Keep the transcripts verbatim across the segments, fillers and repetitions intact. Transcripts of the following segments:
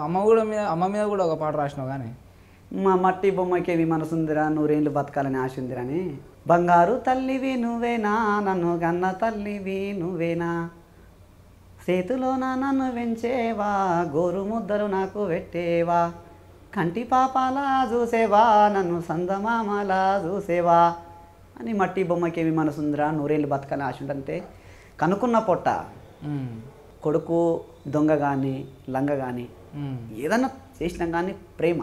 అమ్మ కూడా మీద అమ్మ మీద కూడా ఒక పాట రాసినావు కానీ మా మట్టి బొమ్మకేవి మనసుందిరా నూరేళ్ళు బతకాలని ఆశ ఉందిరని. బంగారు తల్లివి నువ్వేనా నన్ను గన్న తల్లివి నువ్వేనా, చేతిలోన నన్ను వెంచేవా గోరు ముద్దలు నాకు పెట్టేవా, కంటి పాపాలా చూసేవా నన్ను సందమామలా చూసేవా అని మట్టి బొమ్మకేమి మనసుందిరా నూరేళ్ళు బతకాలని ఆశ ఉందంటే కనుక్కున్న పొట్ట కొడుకు దొంగ కానీ లంగ కానీ ఏదన్నా చేసినా కానీ ప్రేమ,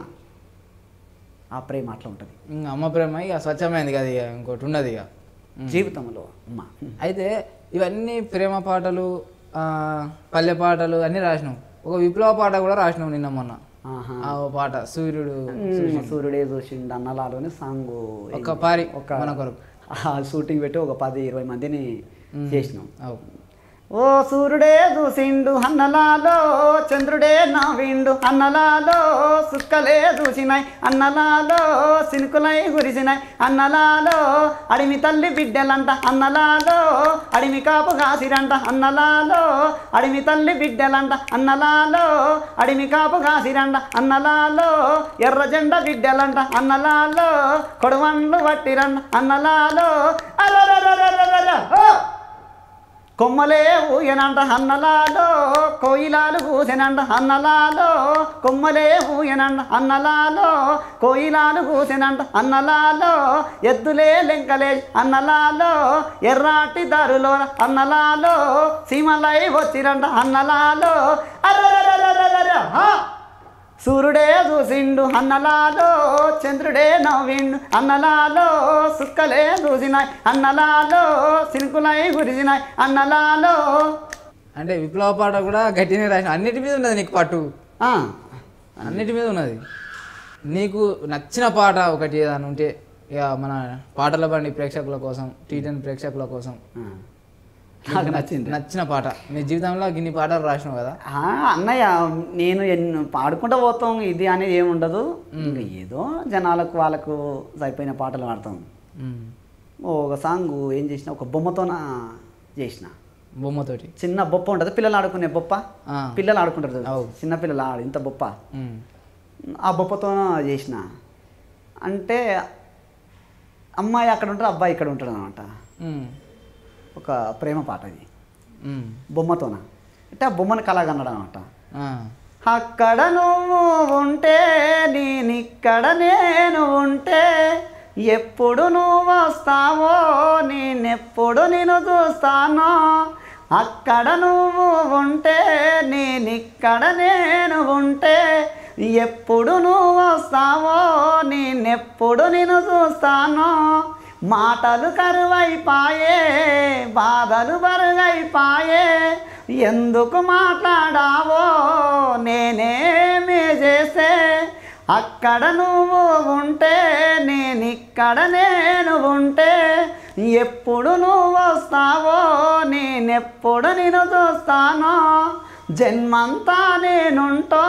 ఆ ప్రేమ అట్లా ఉంటుంది. అమ్మ ప్రేమ ఇక స్వచ్ఛమైంది కదా, ఇక ఇంకోటి ఉన్నది ఇక జీవితంలో అమ్మ. అయితే ఇవన్నీ ప్రేమ పాటలు పల్లె పాటలు అన్నీ రాసినావు, ఒక విప్లవ పాట కూడా రాసినావు నిన్న మొన్న. ఆ పాట సూర్యుడు సూర్యుడే చూసిండు అన్నలాలోని సాంగ్ ఒక పారి ఒక మన కొరకు షూటింగ్ పెట్టి ఒక పది ఇరవై మందిని చేసినాం. ఓ సూర్యుడే చూసిండు అన్నలాలో చంద్రుడే నవ్విండు అన్నలాలో, సుక్కలే చూసినాయి అన్నలాలో సినుకులై కురిసినాయి అన్నలాలో, అడిమి తల్లి బిడ్డలంట అన్నలాలో అడిమి కాపు కాసిరంట అన్నలాలో, అడిమి తల్లి బిడ్డలంట అన్నలాలో అడిమి కాపు కాసిరంట అన్నలాలో, ఎర్ర జెండ బిడ్డలంట అన్నలాలో కొడవన్లు పట్టిరంట అన్నలాలో, అరరరరరర కొమ్మలే ఊయనంట అన్నలాలో కోయిలాలు కూసెనంట అన్నలాలో, కొమ్మలే ఊయనంట అన్నలాలో కోయిలాలు కూసెనంట అన్నలాలో, ఎద్దులే లెంకలే అన్నలాలో ఎర్రాటి దారులో అన్నలాలో సీమలై వచ్చిరంట అన్నలాలో, అరరరరరర సూర్యుడే చూసిండు అన్నలాలో చంద్రుడే నవ్విండు అన్నలాలో, సుక్కలే చూసినాయి అన్నలాలో సినుకులై కురిసినాయి అన్నలాలో. అంటే విప్లవ పాట కూడా గట్టినే రాసిన, అన్నిటి మీద ఉన్నది నీకు పట్టు, అన్నిటి మీద ఉన్నది. నీకు నచ్చిన పాట ఒకటి ఏదైనా ఉంటే ఇక మన పాటల బండి ప్రేక్షకుల కోసం, టీ టెన్ ప్రేక్షకుల కోసం నాకు నచ్చింది నచ్చిన పాట, నీ జీవితంలో గిన్ని పాటలు రాసినావు కదా అన్నయ్య. నేను ఎన్ని పాడుకుంటూ పోతాం ఇది అనేది ఏముండదు, ఇంకా ఏదో జనాలకు వాళ్ళకు సరిపోయిన పాటలు పాడతాం. ఒక సాంగ్ ఏం చేసిన ఒక బొమ్మతోన చేసిన, బొమ్మతోటి చిన్న బొప్ప ఉంటుంది పిల్లలు ఆడుకునే బొప్ప, పిల్లలు ఆడుకుంటారు చిన్న పిల్లలు ఆడు ఇంత బొప్ప, ఆ బొప్పతో చేసిన. అంటే అమ్మాయి అక్కడ ఉంటారు అబ్బాయి ఇక్కడ ఉంటాడు అనమాట, ఒక ప్రేమ పాట అది బొమ్మతోన. అంటే ఆ బొమ్మను కలాగన్నాడు అనమాట. అక్కడ నువ్వు ఉంటే నేనిక్కడ నేను ఉంటే, ఎప్పుడు నువ్వు వస్తావో నేనెప్పుడు నేను చూస్తానో, అక్కడ నువ్వు ఉంటే నేనిక్కడ నేను ఉంటే, ఎప్పుడు నువ్వు వస్తావో నేనెప్పుడు నేను చూస్తానో, మాటలు కరువైపాయే బాధలు బరుగైపాయే, ఎందుకు మాట్లాడావో నేనేమి చేస్తే, అక్కడ నువ్వు ఉంటే నేనిక్కడ నేను ఉంటే, ఎప్పుడు నువ్వు వస్తావో నేనెప్పుడు నేను చూస్తానో, జన్మంతా నేనుంటో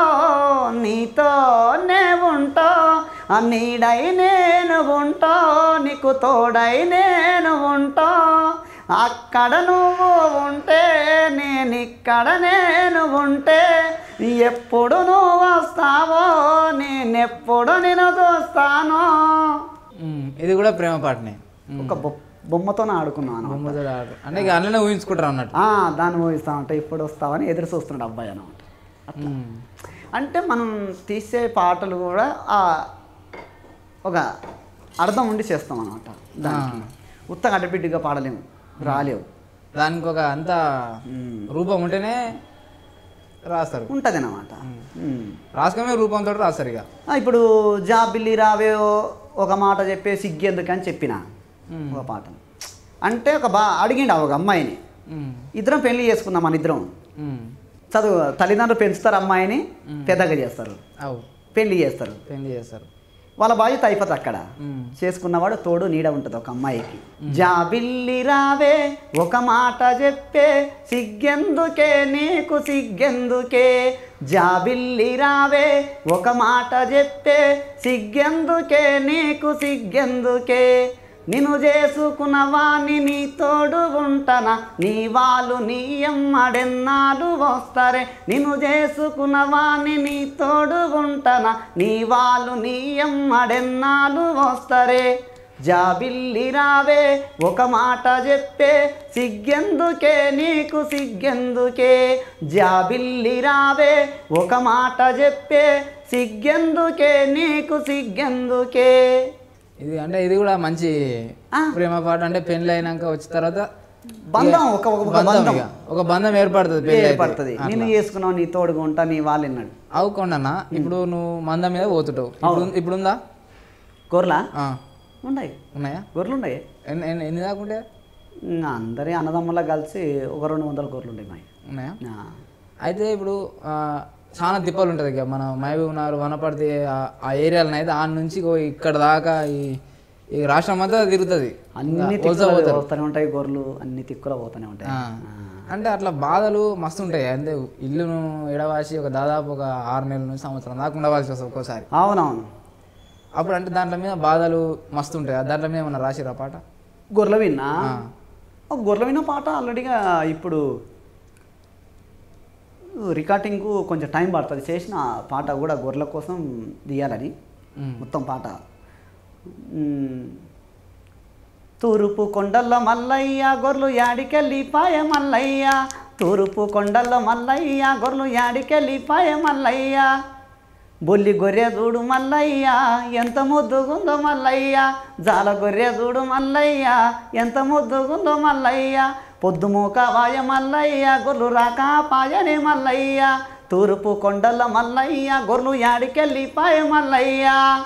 నీతోనే ఉంటో, నీడై నేను ఉంటో నీకు తోడై నేను ఉంటో, అక్కడ నువ్వు ఉంటే నేనిక్కడ నేను ఉంటే, ఎప్పుడు నువ్వు వస్తావో నేనెప్పుడు నేను చూస్తానో. ఇది కూడా ప్రేమ పాటనే, ఒక బొమ్మతో ఆడుకున్నాను. బొమ్మతో ఆడు అంటే ఇక అందులోనే ఊహించుకుంటారు అన్నట్టు, దాన్ని ఊహిస్తా అంటే ఇప్పుడు వస్తావని ఎదురు చూస్తున్నాడు అబ్బాయి అనమాట. అట్లా అంటే మనం తీసే పాటలు కూడా ఒక అర్థం ఉండి చేస్తాం అనమాట. దానికి ఉత్తగా అడ్డబిడ్డిగా పాడలేము, రాలేవు, దానికి ఒక అంత రూపం ఉంటేనే రాస్తారు ఉంటుంది అనమాట. రాసుకమే రూపంతో రాస్తారు. ఇక ఇప్పుడు జాబిల్లి రావే ఒక మాట చెప్పే సిగ్గెందుకని చెప్పిన ఒక పాట. అంటే ఒక బా అడిగిండు ఒక అమ్మాయిని, ఇద్దరం పెళ్లి చేసుకుందాం మన ఇద్దరం, చదువు తల్లిదండ్రులు పెంచుతారు అమ్మాయిని, పెద్దగా చేస్తారు, పెళ్లి చేస్తారు పెళ్లి చేస్తారు వాళ్ళ బాధ్యత అయిపోతుంది. అక్కడ చేసుకున్నవాడు తోడు నీడ ఉంటుంది ఒక అమ్మాయికి. జాబిల్లి రావే ఒక మాట చెప్పే సిగ్గెందుకే నీకు సిగ్గెందుకే, జాబిల్లి రావే ఒక మాట చెప్పే సిగ్గెందుకే నీకు సిగ్గెందుకే, నిన్ను చేసుకున్న వాణ్ణి నీ తోడు ఉంటనా నీ వాళ్ళు నీ ఎమ్మడెన్నాడు వస్తారే నిన్ను చేసుకున్న వాణ్ణి నీ తోడు ఉంటనా నీ వాళ్ళు నీ ఎమ్మడెన్నాడు వస్తారే జాబిల్లి రావే ఒక మాట చెప్పే సిగ్గెందుకే నీకు సిగ్గెందుకే జాబిల్లి రావే ఒక మాట చెప్పే సిగ్గెందుకే నీకు సిగ్గెందుకే ఇది అంటే ఇది కూడా మంచి ప్రేమ పాట అంటే పెళ్లి అయినాక వచ్చిన తర్వాత బంధం ఒక ఒక బంధం ఒక బంధం ఏర్పడుతుంది పెళ్లి ఏర్పడుతుంది నేను చేసుకున్నావు నీ తోడుగా ఉంటా నీ వాళ్ళు విన్నాడు అవుకోండన్నా ఇప్పుడు నువ్వు మందం మీద పోతుంటావు ఇప్పుడు ఇప్పుడుందా గొర్రెలా ఉన్నాయి ఉన్నాయా గొర్రెలు ఉన్నాయి ఎన్ని ఎన్ని ఎన్ని దాకుంటే అందరి అన్నదమ్ములా కలిసి ఒక రెండు వందల గొర్రెలు ఉంటాయి మావి ఉన్నాయా అయితే ఇప్పుడు చాలా తిప్పలు ఉంటుంది ఇక మన మహబూబ్ నగర్ వనపర్తి ఆ ఏరియాలను అయితే ఆ నుంచి ఇక్కడ దాకా ఈ ఈ రాష్ట్రం అంతా తిరుగుతుంది అన్ని పోతూనే ఉంటాయి గొర్రెలు అన్ని తిక్కులు పోతూనే ఉంటాయి అంటే అట్లా బాధలు మస్తు ఉంటాయి అంటే ఇల్లును ఎడవాసి ఒక దాదాపు ఒక ఆరు నెలల నుంచి సంవత్సరం దాకా ఉండవలసి వస్తుంది ఒక్కోసారి అవునవును అప్పుడు అంటే దాంట్లో మీద బాధలు మస్తు ఉంటాయి దాంట్లో మీద ఏమన్నా రాసిరా పాట గొర్రెలు విన్నా గొర్రెలు విన్న పాట ఆల్రెడీగా ఇప్పుడు రికార్డింగ్కు కొంచెం టైం పడుతుంది చేసిన పాట కూడా గొర్రెల కోసం తీయాలని మొత్తం పాట తూర్పు కొండల్లో మల్లయ్య గొర్రెలు యాడికెళ్ళి పాయ మల్లయ్య తూర్పు కొండల్లో మల్లయ్య గొర్రెలు యాడికెళ్ళి పాయ మల్లయ్య బొల్లి గొర్రె చూడు మల్లయ్య ఎంత ముద్దుగుందో మల్లయ్య జాల గొర్రె చూడు మల్లయ్య ఎంత ముద్దుగుందో మల్లయ్య పొద్దుమూక వాయ మల్లయ్య గొర్రెలు రాక పాయనే మల్లయ్య తూర్పు కొండల మల్లయ్య గొర్రెలు యాడికెళ్ళి పాయ మల్లయ్య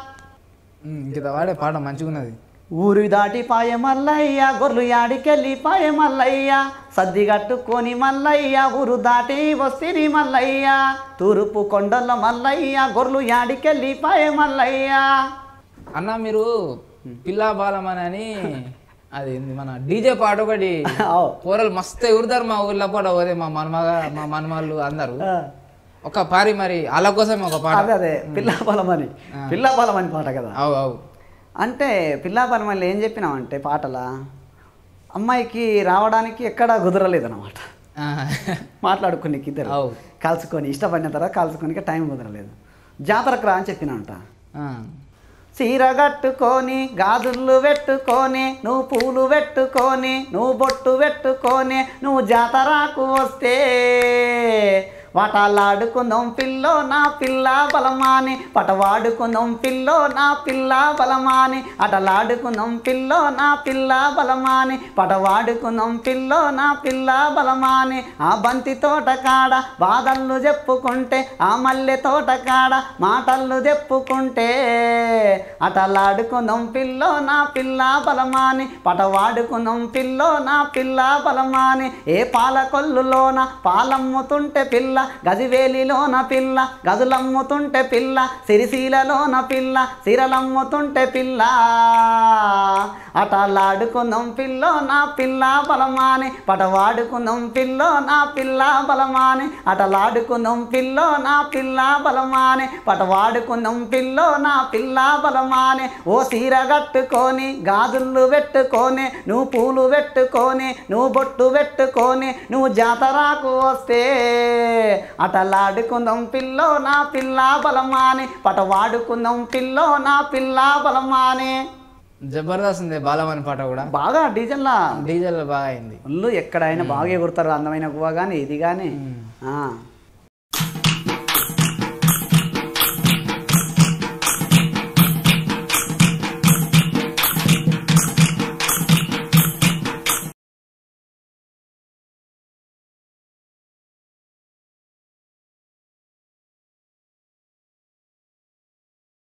ఇంక వాడే పాట మంచిగున్నది ఊరి దాటి పాయ మల్లయ్య గొర్రెలు యాడికెళ్ళి పాయ మల్లయ్య సద్ది కట్టుకొని మల్లయ్య ఊరు దాటి వస్తిరి మల్లయ్య తూర్పు కొండల మల్లయ్య గొర్రెలు యాడికెళ్ళి పాయ మల్లయ్య అన్న మీరు పిల్లా బాలమని అని అది మన డీజే పాట ఒకటి కూరలు మస్తు ఎగురుతారు మా ఊర్లో పాట పోతే మా మనమగా మా మనమాళ్ళు అందరు ఒక పారి మరి అలా కోసం ఒక పాట అదే అదే పిల్లా బలమని పిల్లా బలమని పాట కదా అవు అవు అంటే పిల్లా బలమని ఏం చెప్పినామంటే పాటలా అమ్మాయికి రావడానికి ఎక్కడా కుదరలేదు అనమాట మాట్లాడుకుని ఇద్దరు కలుసుకొని ఇష్టపడిన తర్వాత కలుసుకొని టైం కుదరలేదు జాతరకు రా అని చెప్పినంట చీర కట్టుకొని గాజులు పెట్టుకొని నువ్వు పూలు పెట్టుకొని నువ్వు బొట్టు పెట్టుకొని నువ్వు జాతరకు వస్తే వాటాలాడుకుందాం పిల్లో నా పిల్ల బలమాని పటవాడుకుందాం పిల్లో నా పిల్ల బలమాని అటలాడుకుందాం పిల్లో నా పిల్ల బలమాని పటవాడుకుందాం పిల్లో నా పిల్ల బలమాని ఆ బంతి తోట కాడ బాధలు చెప్పుకుంటే ఆ మల్లె తోట కాడ మాటలు చెప్పుకుంటే అటలాడుకుందాం పిల్లో నా పిల్ల బలమాని పటవాడుకుందాం పిల్లో నా పిల్ల బలమాని ఏ పాల కొల్లులోన పాలమ్ముతుంటే పిల్ల గజివేలిలోన పిల్ల గజులమ్ముతుంటే పిల్ల సిరిశీలలోన పిల్ల సిరలమ్ముతుంటే పిల్ల అటలాడుకుందాం పిల్లో నా పిల్ల బలమాని పటవాడుకుందాం పిల్లో నా పిల్ల బలమాని అటలాడుకుందాం పిల్లో నా పిల్ల బలమాని పటవాడుకుందాం పిల్లో నా పిల్ల బలమాని ఓ సీర కట్టుకొని గాజులు పెట్టుకొని నువ్వు పూలు పెట్టుకొని నువ్వు బొట్టు పెట్టుకొని నువ్వు జాతరకు వస్తే అటలాడుకుందాం పిల్లో నా పిల్ల బలమాని పటవాడుకుందాం పిల్లో నా పిల్ల బలమాని జబర్దస్త్ ఉంది బాలమని పాట కూడా బాగా డీజెల్లా డీజెల్ బాగా అయింది ఒళ్ళు ఎక్కడైనా బాగా ఎగురుతారు అందమైన గువ్వ కానీ ఇది కానీ